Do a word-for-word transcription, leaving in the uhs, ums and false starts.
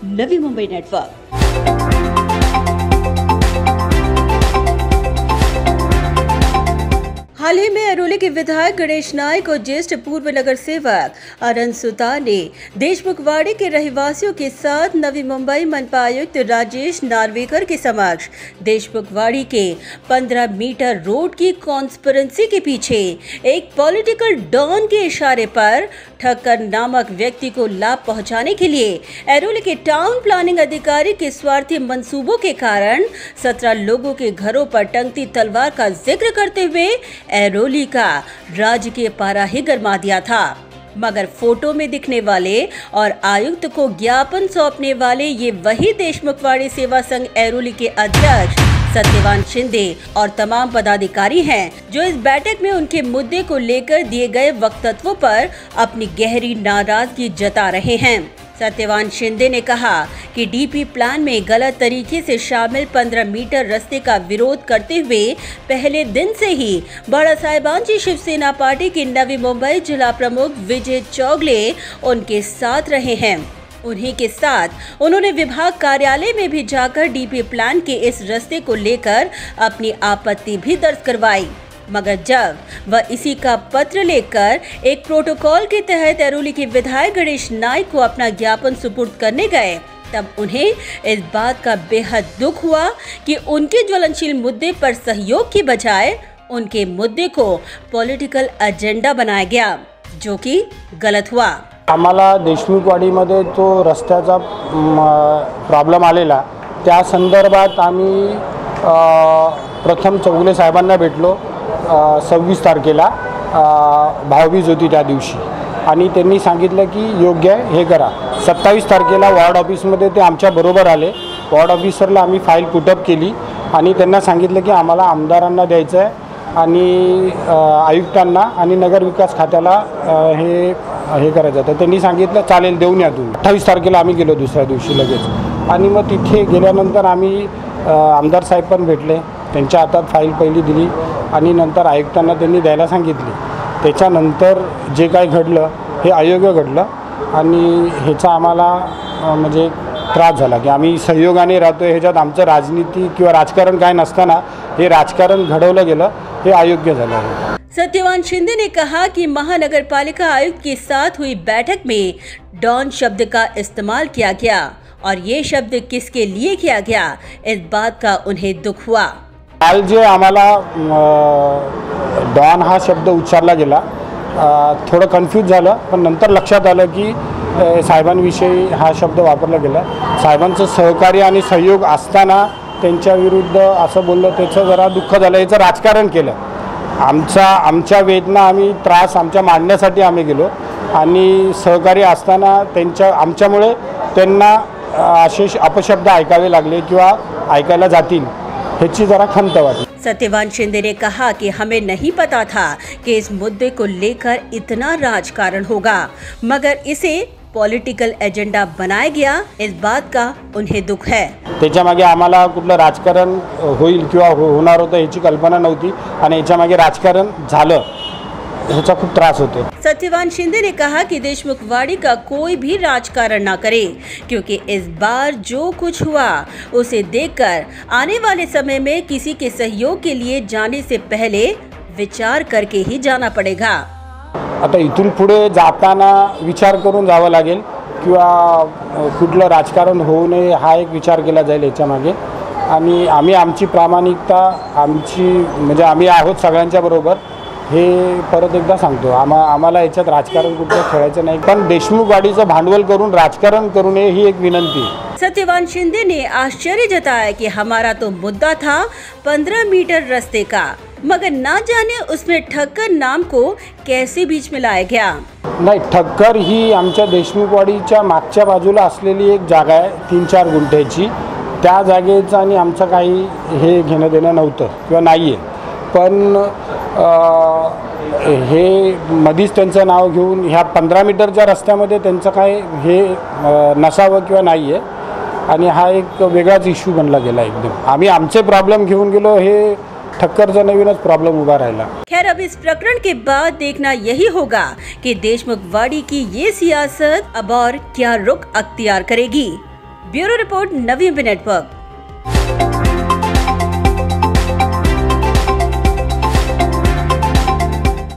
Navi Mumbai network. हाल ही में ऐरोली के विधायक गणेश नायक और ज्येष्ठ पूर्व नगर सेवक अनंत सुतार ने देशमुखवाड़ी के रहवासियों के साथ नवी मुंबई मनपा आयुक्त राजेश नार्वेकर के समक्ष देशमुखवाड़ी के पंद्रह मीटर रोड की कॉन्स्पिरेंसी के पीछे एक पॉलिटिकल डॉन के इशारे पर ठक्कर नामक व्यक्ति को लाभ पहुंचाने के लिए ऐरोली के टाउन प्लानिंग अधिकारी के स्वार्थी मंसूबों के कारण सत्रह लोगों के घरों पर टंगती तलवार का जिक्र करते हुए ऐरोली का राजकीय पारा ही गरमा दिया था। मगर फोटो में दिखने वाले और आयुक्त को ज्ञापन सौंपने वाले ये वही देशमुखवाड़ी सेवा संघ ऐरोली के अध्यक्ष सत्यवान शिंदे और तमाम पदाधिकारी हैं जो इस बैठक में उनके मुद्दे को लेकर दिए गए वक्तव्यों पर अपनी गहरी नाराजगी जता रहे हैं। सत्यवान शिंदे ने कहा कि डीपी प्लान में गलत तरीके से शामिल पंद्रह मीटर रास्ते का विरोध करते हुए पहले दिन से ही बड़ा साहिबान जी शिवसेना पार्टी के नवी मुंबई जिला प्रमुख विजय चौगले उनके साथ रहे हैं। उन्हीं के साथ उन्होंने विभाग कार्यालय में भी जाकर डीपी प्लान के इस रास्ते को लेकर अपनी आपत्ति भी दर्ज करवाई। मगर जब वह इसी का पत्र लेकर एक प्रोटोकॉल के तहत ऐरोली के विधायक गणेश नायक को अपना ज्ञापन सुपुर्द करने गए, तब उन्हें इस बात का बेहद दुख हुआ कि उनके ज्वलनशील मुद्दे पर सहयोग की बजाय उनके मुद्दे को पॉलिटिकल एजेंडा बनाया गया, जो कि गलत हुआ। आम्हाला देशमुखवाडीमध्ये तो रस्त्याचा प्रॉब्लेम आलेला, त्या संदर्भात आम्ही प्रथम चौगले साहेबांना भेटलो सव्वीस तारखेला, भाऊबीज होती त्या दिवशी, आणि त्यांनी सांगितलं की योग्य आहे हे करा। सत्तावीस तारखेला वॉर्ड ऑफिसमध्ये ते आमच्या बरोबर आले। वॉर्ड ऑफिसरला आम्ही फाईल पुटअप केली आणि त्यांना सांगितलं की आम्हाला आमदारांना द्यायचं आहे आणि आयुक्तांना आणि नगर विकास खात्याला हे हे करायचं। तर त्यांनी सांगितलं चालेल देऊन या तुम्ही। अठ्ठावीस तारखेला आम्ही गेलो दुसऱ्या दिवशी लगेच, आणि मग तिथे गेल्यानंतर आम्ही आमदार साहेब पण भेटले, त्यांच्या हातात फाईल पहिली दिली आणि नंतर आयुक्तांना त्यांनी द्यायला सांगितली। त्याच्यानंतर जे काय घडलं हे अयोग्य घडलं आणि ह्याचा आम्हाला म्हणजे त्रास झाला की आम्ही सहयोगाने राहतोय, ह्याच्यात आमचं राजनीती किंवा राजकारण काय नसताना हे राजकारण घडवलं गेलं, हे अयोग्य झालं आहे। सत्यवान शिंदे ने कहा कि महानगर पालिका आयुक्त के साथ हुई बैठक में डॉन शब्द का इस्तेमाल किया गया और ये शब्द किसके लिए किया गया, इस बात का उन्हें दुख हुआ। काल जे आम्हाला डॉन हा शब्द उच्चारला गेला, थोडं कन्फ्यूज झालं, पण नंतर लक्षात आलं की साहेबांविषयी हा शब्द वापरला गेला। साहेबांचं सहकार्य आणि सहयोग असताना त्यांच्या विरुद्ध असं बोललं, त्याचं जरा दुःख झालं, याचं राजकारण केलं। आमचा आमच्या वेदना आम्ही त्रास आमच्या मांडण्यासाठी आम्ही गेलो आणि सहकार्य असताना त्यांच्या आमच्यामुळे त्यांना असे अपशब्द ऐकावे लागले किंवा ऐकायला जातील, ह्याची जरा खंत वाटली। सत्यवान शिंदे ने कहा कि हमें नहीं पता था कि इस मुद्दे को लेकर इतना राजकारण होगा, मगर इसे पॉलिटिकल एजेंडा बनाया गया, इस बात का उन्हें दुख है। त्याच्या मागे आम्हाला कुठलं राजकारण होईल किंवा होणार होतं याची कल्पना नव्हती आणि याच्या मागे राजकारण झालं, ह्याचा खूप त्रास होतो। सत्यवान शिंदे ने कहा कि देशमुखवाड़ी का कोई भी राजकारण ना करे, क्योंकि इस बार जो कुछ हुआ उसे देखकर आने वाले समय में किसी के सहयोग के लिए जाने से पहले विचार करके ही जाना पड़ेगा। आता इथून पुढे जाताना विचार करून जावं लागेल किंवा कुठलं राजकारण होऊ नये हा एक विचार केला जाईल याच्या मागे, आणि आम्ही आमची प्रामाणिकता आमची म्हणजे आम्ही आहोत सगळ्यांच्या बरोबर, हे परत एकदा सांगतो। आम्हा आम्हाला याच्यात राजकारण कुठलं खेळायचं नाही, पण देशमुखवाडीचं भांडवल करून राजकारण करू नये ही एक विनंती है। सत्यवान शिंदे ने आश्चर्य जताया कि हमारा तो मुद्दा था पंद्रह मीटर रास्ते का, मगर ना जाने उसमें ठक्कर नाम को कैसे बीच में लाया गया। नाही, ठक्कर ही आमच्या देशमुखवाडीच्या मागच्या बाजूला असलेली एक जागा आहे तीन चार गुंठ्याची, त्या जागेचं आणि आमचं काही हे घेणं देणं नव्हतं किंवा नाही आहे, पण हे मधीच त्यांचं नाव घेऊन ह्या पंधरा मीटरच्या रस्त्यामध्ये त्यांचं काय हे नसावं किंवा नाही आहे, आणि हा एक वेगळाच इश्यू बनला गेला एकदम। आम्ही आमचे प्रॉब्लेम घेऊन गेलो, हे ठक्करचा नवीनच प्रॉब्लम उभा राहिला। खैर, अब इस प्रकरण के बाद देखना यही होगा कि देशमुखवाड़ी की ये सियासत अब और क्या रुख अख्तियार करेगी। Bureau report Navi network.